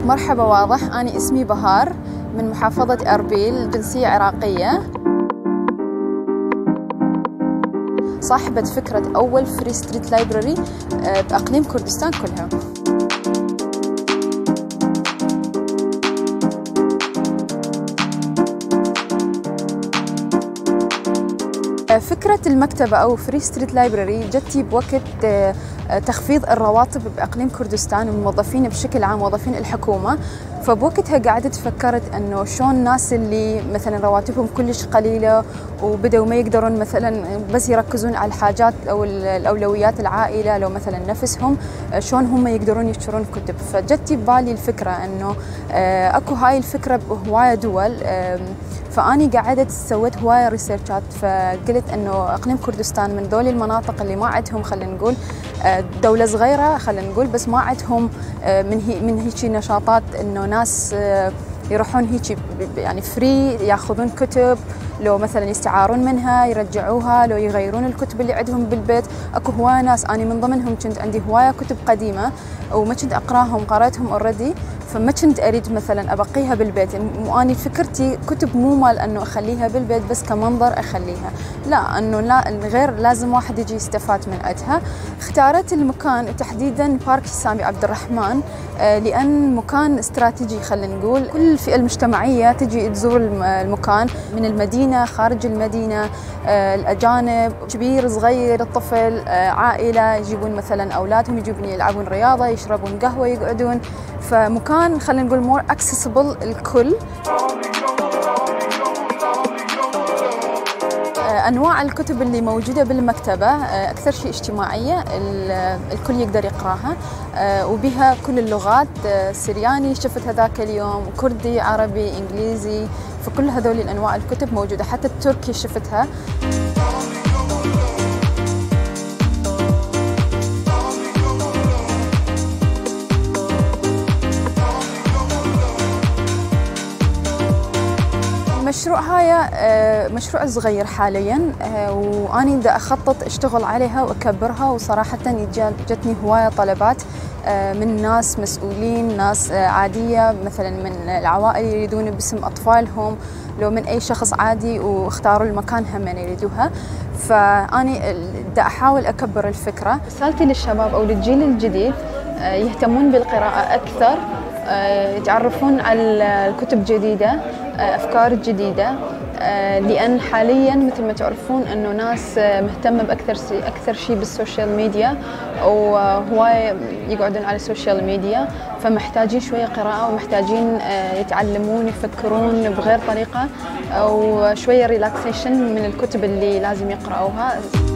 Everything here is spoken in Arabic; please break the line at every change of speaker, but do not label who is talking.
مرحبا واضح، أنا اسمي بهار من محافظة أربيل، جنسية عراقية. صاحبة فكرة أول فري ستريت لايبراري بأقليم كردستان كلها. فكرة المكتبة أو فري ستريت لايبراري جتي بوقت تخفيض الرواتب بأقليم كردستان والموظفين بشكل عام، موظفين الحكومة. فبوقتها قعدت فكرت أنه شلون الناس اللي مثلا رواتبهم كلش قليلة وبدأوا ما يقدرون مثلا بس يركزون على الحاجات أو الأولويات العائلة، لو مثلا نفسهم، شلون هم يقدرون يشترون كتب. فجتي ببالي الفكرة أنه أكو هاي الفكرة بهواية دول. فأني قعدت سويت هواية ريسيرشات، فقلت أنه أقليم كردستان من ذول المناطق اللي ما عندهم، خلينا نقول دولة صغيرة خلينا نقول، بس ما عندهم من هيك نشاطات إنه ناس يروحون هيك يعني فري ياخذون كتب، لو مثلا يستعارون منها يرجعوها، لو يغيرون الكتب اللي عندهم بالبيت. اكو هواية ناس، أنا من ضمنهم كنت عندي هواية كتب قديمة وما كنت أقراهم، قرأتهم اوريدي، فما كنت أريد مثلا أبقيها بالبيت. يعني أنا فكرتي كتب مو مال أنه أخليها بالبيت بس كمنظر أخليها، لا، أنه لا، غير لازم واحد يجي يستفاد من عندها. اختارت المكان تحديدا بارك سامي عبد الرحمن لأن مكان استراتيجي، خلينا نقول كل الفئة المجتمعية تجي تزور المكان، من المدينة، خارج المدينة، الأجانب، كبير صغير، الطفل، عائلة يجيبون مثلا أولادهم يجيبون يلعبون رياضة، يشربون قهوة، يقعدون. فمكان خلينا نقول مور اكسسبل الكل. أنواع الكتب اللي موجودة بالمكتبة أكثر شيء اجتماعية، الكل يقدر يقراها، وبها كل اللغات، سرياني شفت هذاك اليوم، كردي، عربي، إنجليزي، فكل هذول الأنواع الكتب موجودة، حتى التركي شفتها. المشروع هاي مشروع صغير حاليا، وأنا دا أخطط أشتغل عليها وأكبرها، وصراحة جتني هواية طلبات من ناس مسؤولين، ناس عادية مثلا من العوائل يريدون باسم أطفالهم، لو من أي شخص عادي واختاروا المكان هم يريدوها. فأنا دا أحاول أكبر الفكرة. رسالتي للشباب أو للجيل الجديد يهتمون بالقراءة أكثر، يتعرفون على الكتب جديدة، أفكار جديدة، لأن حالياً مثل ما تعرفون أنه ناس مهتمة بأكثر شيء بالسوشيال ميديا، وهواية يقعدون على السوشيال ميديا، فمحتاجين شوية قراءة، ومحتاجين يتعلمون يفكرون بغير طريقة، أو شوية ريلاكسيشن من الكتب اللي لازم يقرأوها.